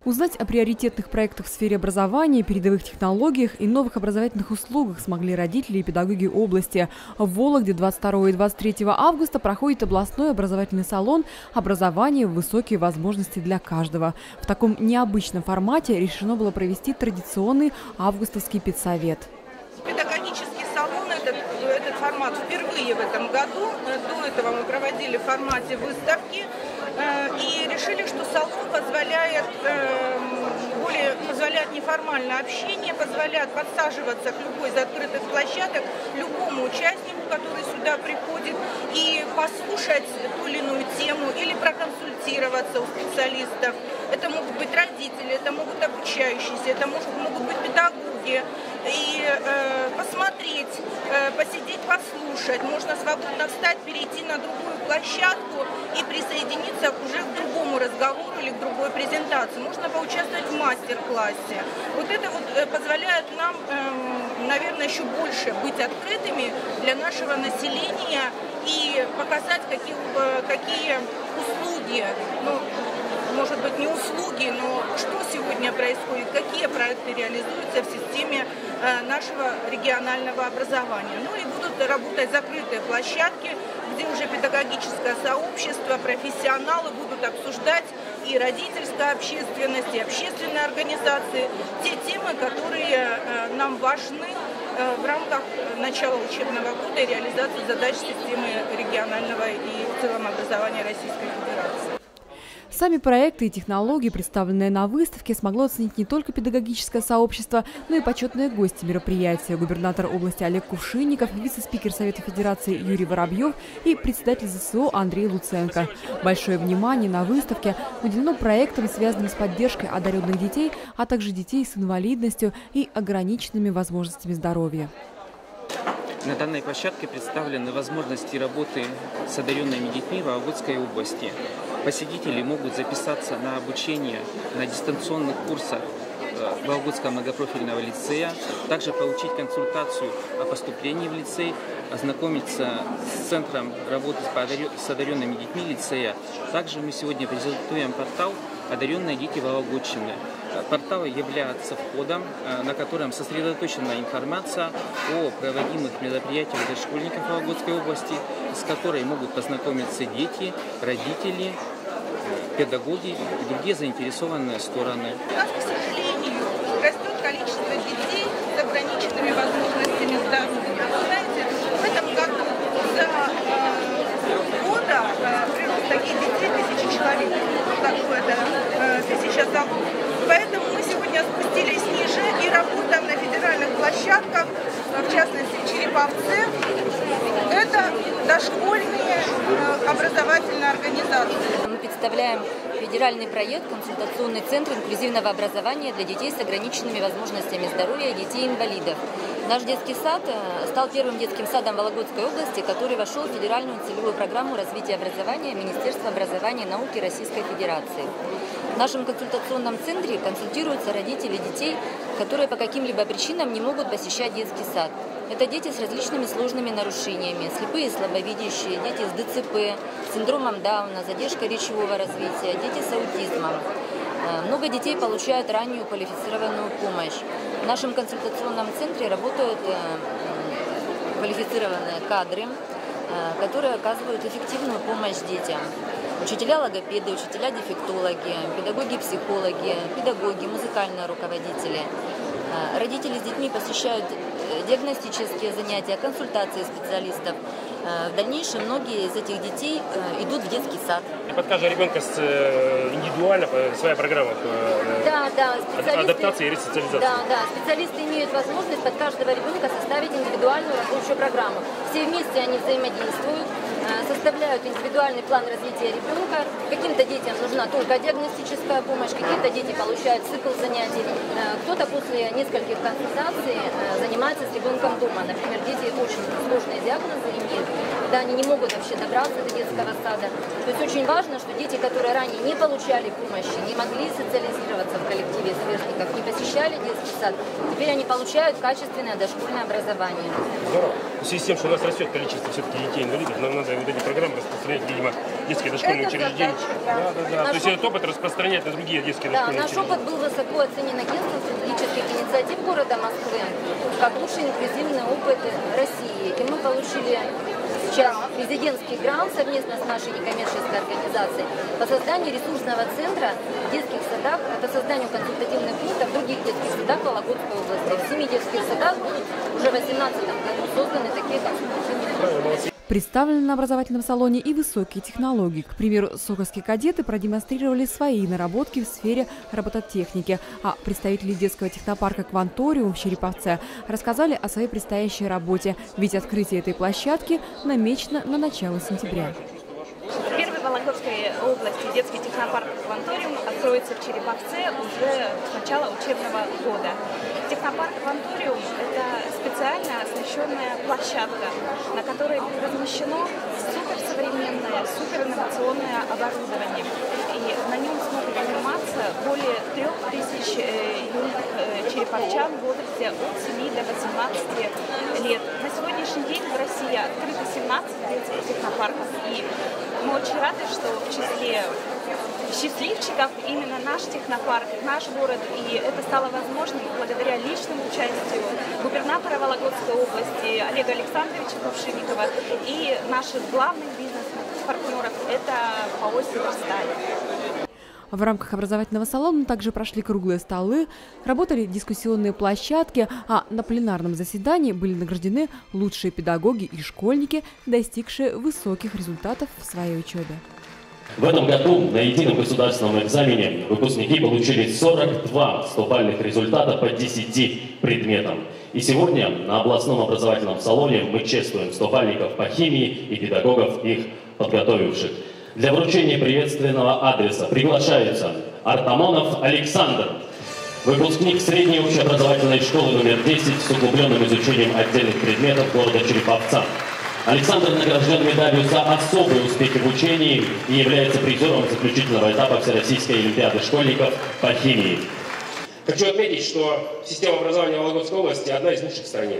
Узнать о приоритетных проектах в сфере образования, передовых технологиях и новых образовательных услугах смогли родители и педагоги области. В Вологде 22 и 23 августа проходит областной образовательный салон «Образование. Высокие возможности для каждого». В таком необычном формате решено было провести традиционный августовский педсовет. Педагогический салон, этот формат впервые в этом году. До этого мы проводили в формате выставки и решили, что салон позволяет неформальное общение, позволяет подсаживаться к любой из открытых площадок, любому участнику, который сюда приходит, и послушать ту или иную тему или проконсультироваться у специалистов. Это могут быть родители, это могут обучающиеся, это могут быть педагоги. И посмотреть, посидеть, послушать. Можно свободно встать, перейти на другую площадку и присоединиться уже к другому разговору или к другой презентации. Можно поучаствовать в мастер-классе. Вот это вот позволяет нам, наверное, еще больше быть открытыми для нашего населения и показать, какие услуги, может быть, не услуги, но что сегодня происходит, какие проекты реализуются в системе нашего регионального образования. И будут работать закрытые площадки, где уже педагогическое сообщество, профессионалы будут обсуждать, и родительская общественность, и общественные организации, те темы, которые нам важны в рамках начала учебного года и реализации задач системы регионального и в целом образования Российской Федерации. Сами проекты и технологии, представленные на выставке, смогло оценить не только педагогическое сообщество, но и почетные гости мероприятия. Губернатор области Олег Кувшинников, вице-спикер Совета Федерации Юрий Воробьев и председатель ЗСО Андрей Луценко. Большое внимание на выставке уделено проектам, связанным с поддержкой одаренных детей, а также детей с инвалидностью и ограниченными возможностями здоровья. На данной площадке представлены возможности работы с одаренными детьми в Вологодской области. Посетители могут записаться на обучение на дистанционных курсах Вологодского многопрофильного лицея, также получить консультацию о поступлении в лицей, ознакомиться с центром работы с одаренными детьми лицея. Также мы сегодня презентуем портал «Одаренные дети Вологодчины». Портал является входом, на котором сосредоточена информация о проводимых мероприятиях для школьников Вологодской области, с которой могут познакомиться дети, родители, педагоги и другие заинтересованные стороны. У нас, к сожалению, растет количество детей с ограниченными возможностями здоровья. Вы знаете, в этом году за года прирост таких детей 1000 человек. Это 1000 домов. Поэтому мы сегодня спустились ниже и работаем на федеральных площадках, в частности в Череповце. Это дошкольные образовательные организации. Мы представляем федеральный проект «Консультационный центр инклюзивного образования для детей с ограниченными возможностями здоровья и детей-инвалидов». Наш детский сад стал первым детским садом Вологодской области, который вошел в федеральную целевую программу развития образования Министерства образования и науки Российской Федерации. В нашем консультационном центре консультируются родители детей, которые по каким-либо причинам не могут посещать детский сад. Это дети с различными сложными нарушениями, слепые и слабовидящие, дети с ДЦП, синдромом Дауна, задержкой речевого развития, дети с аутизмом. Много детей получают раннюю квалифицированную помощь. В нашем консультационном центре работают квалифицированные кадры, которые оказывают эффективную помощь детям. Учителя-логопеды, учителя-дефектологи, педагоги-психологи, педагоги, музыкальные руководители. Родители с детьми посещают диагностические занятия, консультации специалистов. В дальнейшем многие из этих детей идут в детский сад. Под каждого ребенка индивидуально своя программа адаптации и ресоциализации. Да, специалисты имеют возможность под каждого ребенка составить индивидуальную рабочую программу. Все вместе они взаимодействуют, составляют индивидуальный план развития ребенка. Каким-то детям нужна только диагностическая помощь, какие-то дети получают цикл занятий. Кто-то после нескольких консультаций занимается с ребенком дома. Например, дети очень сложные диагнозы имеют. когда они не могут вообще добраться до детского сада. То есть очень важно, что дети, которые ранее не получали помощи, не могли социализироваться в коллективе сверстников, не посещали детский сад, теперь они получают качественное дошкольное образование. Здорово. В связи с тем, что у нас растет количество все-таки детей-инвалидов, нам надо вот эти программы распространять, видимо, детские дошкольные учреждения. Да. То есть этот опыт распространять на другие детские дошкольные учреждения. Наш опыт был высоко оценен агентством стратегических инициатив города Москвы как лучший инклюзивный опыт России. И мы получили сейчас президентский грант совместно с нашей некоммерческой организацией по созданию ресурсного центра в детских садах, по созданию консультативных пунктов в других детских садах Вологодской области. В 7 детских садах будут уже в 2018 году созданы такие консультативные пункты. Представлены на образовательном салоне и высокие технологии. К примеру, сокольские кадеты продемонстрировали свои наработки в сфере робототехники, а представители детского технопарка «Кванториум» в Череповце рассказали о своей предстоящей работе, ведь открытие этой площадки намечено на начало сентября. Первый в Вологодской области детский технопарк «Кванториум» откроется в Череповце уже с начала учебного года. Технопарк «Кванториум» – это специально оснащенная площадка, на которой размещено суперсовременное, суперинновационное оборудование. И на нем смогут заниматься более 3000 юных череповчан в возрасте от 7 до 18 лет. На сегодняшний день в России открыто 17 детских технопарков. И мы очень рады, что в числе счастливчиков именно наш технопарк, наш город. И это стало возможным благодаря личному участию губернатора Вологодской области Олега Александровича Кувшинникова и наших главных бизнес-партнеров – это ПАО «Северсталь». В рамках образовательного салона также прошли круглые столы, работали дискуссионные площадки, а на пленарном заседании были награждены лучшие педагоги и школьники, достигшие высоких результатов в своей учебе. В этом году на едином государственном экзамене выпускники получили 42 100-бальных результата по 10 предметам. И сегодня на областном образовательном салоне мы чествуем 100-бальников по химии и педагогов, их подготовивших. Для вручения приветственного адреса приглашаются Артамонов Александр, выпускник средней общеобразовательной школы номер 10 с углубленным изучением отдельных предметов города Череповца. Александр награжден медалью за особые успехи в учении и является призером заключительного этапа Всероссийской олимпиады школьников по химии. Хочу отметить, что система образования Вологодской области одна из лучших в стране.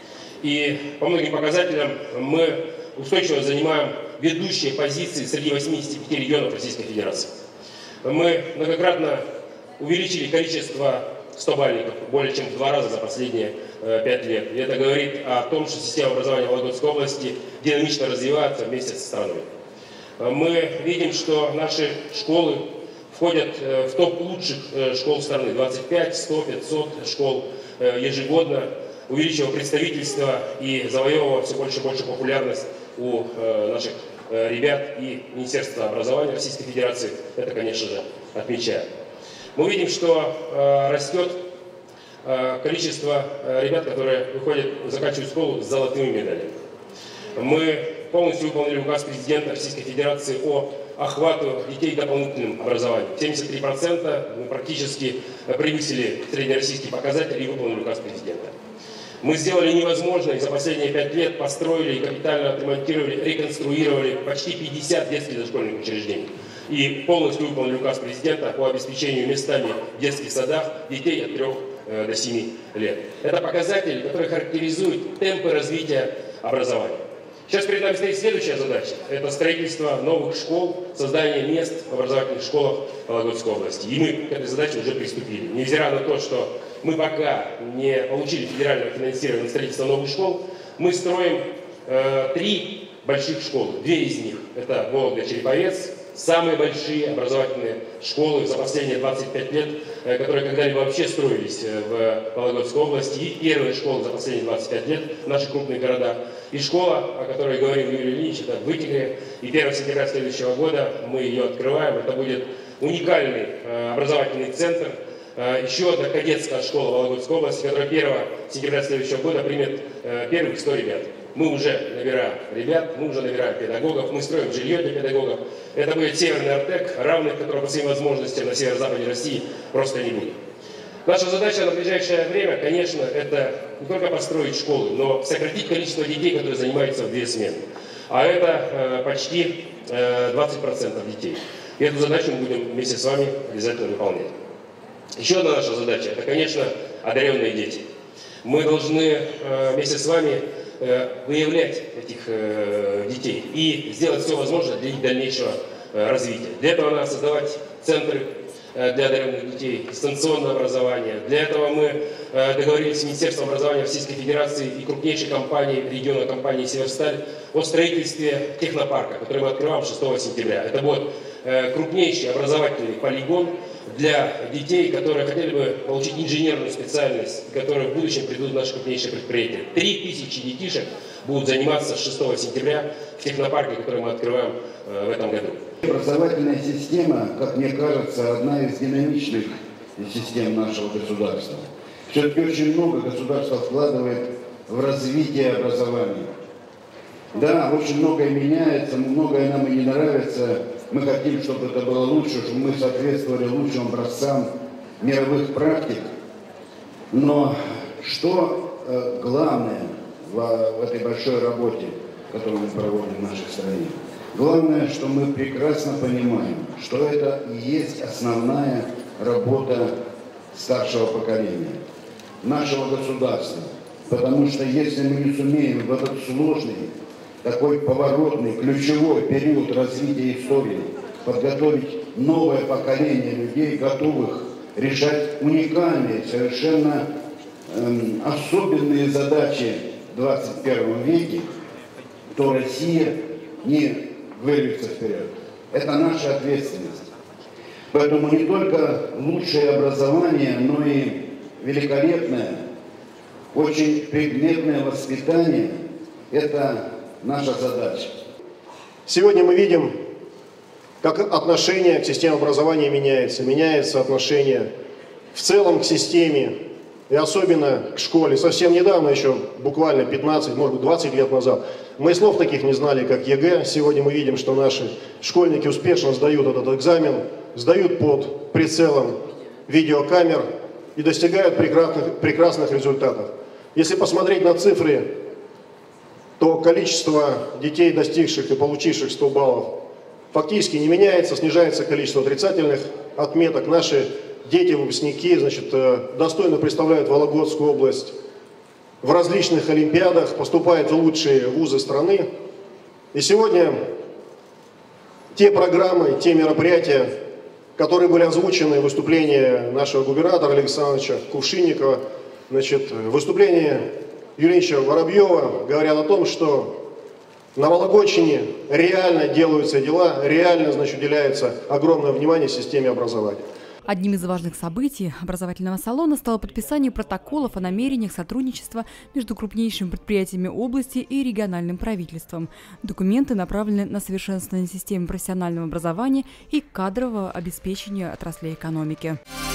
И по многим показателям мы устойчиво занимаем ведущие позиции среди 85 регионов Российской Федерации. Мы многократно увеличили количество 100-бальников более чем в 2 раза за последние 5 лет. И это говорит о том, что система образования Вологодской области динамично развивается вместе со страной. Мы видим, что наши школы входят в топ лучших школ страны. 25, 100, 500 школ ежегодно, увеличивая представительство и завоевывая все больше и больше популярность у наших ребят, и Министерство образования Российской Федерации это, конечно же, отмечает. Мы видим, что растет количество ребят, которые заканчивают школу с золотыми медалями. Мы полностью выполнили указ президента Российской Федерации о охвату детей дополнительным образованием. 73% мы практически превысили среднероссийский показатель и выполнили указ президента. Мы сделали невозможное и за последние 5 лет построили и капитально отремонтировали, реконструировали почти 50 детских дошкольных учреждений. И полностью выполнили указ президента по обеспечению местами в детских садах детей от 3 до 7 лет. Это показатель, который характеризует темпы развития образования. Сейчас перед нами стоит следующая задача. Это строительство новых школ, создание мест в образовательных школах Вологодской области. И мы к этой задаче уже приступили. Невзирая на то, что мы пока не получили федерального финансирования на строительство новых школ, мы строим 3 больших школы. 2 из них – это Вологда-Череповец, самые большие образовательные школы за последние 25 лет, которые когда-либо вообще строились в Вологодской области, и первые школы за последние 25 лет в наших крупных городах. И школа, о которой говорил Юрий Ильич, это в Вытегре, и 1 сентября следующего года мы ее открываем. Это будет уникальный образовательный центр, еще одна кадетская школа Вологодской области, которая 1 сентября следующего года примет первых 100 ребят. Мы уже набираем ребят, мы уже набираем педагогов, мы строим жилье для педагогов. Это будет Северный Артек, равных которого по своим возможностям на северо-западе России просто не будет. Наша задача на ближайшее время, конечно, это не только построить школы, но сократить количество детей, которые занимаются в 2 смены. а это почти 20% детей. И эту задачу мы будем вместе с вами обязательно выполнять. Еще одна наша задача – это, конечно, одаренные дети. Мы должны вместе с вами выявлять этих детей и сделать все возможное для их дальнейшего развития. Для этого надо создавать центры для одаренных детей, дистанционное образование. Для этого мы договорились с Министерством образования Российской Федерации и крупнейшей компанией, региональной компанией «Северсталь» о строительстве технопарка, который мы открываем 6 сентября. Это будет крупнейший образовательный полигон для детей, которые хотели бы получить инженерную специальность, которые в будущем придут в наше крупнейшее предприятие. 3000 детишек будут заниматься с 6 сентября в технопарке, который мы открываем в этом году. Образовательная система, как мне кажется, одна из динамичных систем нашего государства. Все-таки очень много государство вкладывает в развитие образования. Да, очень многое меняется, многое нам и не нравится. Мы хотим, чтобы это было лучше, чтобы мы соответствовали лучшим образцам мировых практик. Но что главное в этой большой работе, которую мы проводим в нашей стране? Главное, что мы прекрасно понимаем, что это и есть основная работа старшего поколения, нашего государства. Потому что если мы не сумеем в этот сложный, такой поворотный, ключевой период развития истории подготовить новое поколение людей, готовых решать уникальные, совершенно особенные задачи в 21 веке, то Россия не вырвется вперед. Это наша ответственность. Поэтому не только лучшее образование, но и великолепное, очень предметное воспитание – это наша задача. Сегодня мы видим, как отношение к системе образования меняется. Меняется отношение в целом к системе, и особенно к школе. Совсем недавно, еще буквально 15, может быть 20 лет назад, мы слов таких не знали, как ЕГЭ. Сегодня мы видим, что наши школьники успешно сдают этот экзамен, сдают под прицелом видеокамер и достигают прекрасных результатов. Если посмотреть на цифры, то количество детей, достигших и получивших 100 баллов, фактически не меняется, снижается количество отрицательных отметок. Наши дети, выпускники, достойно представляют Вологодскую область в различных олимпиадах, поступают в лучшие вузы страны. И сегодня те программы, те мероприятия, которые были озвучены в выступлении нашего губернатора Александровича Кувшинникова, выступление Юрьевича Воробьева, говорят о том, что на Вологодчине реально делаются дела, реально, уделяется огромное внимание системе образования. Одним из важных событий образовательного салона стало подписание протоколов о намерениях сотрудничества между крупнейшими предприятиями области и региональным правительством. Документы направлены на совершенствование системы профессионального образования и кадрового обеспечения отраслей экономики.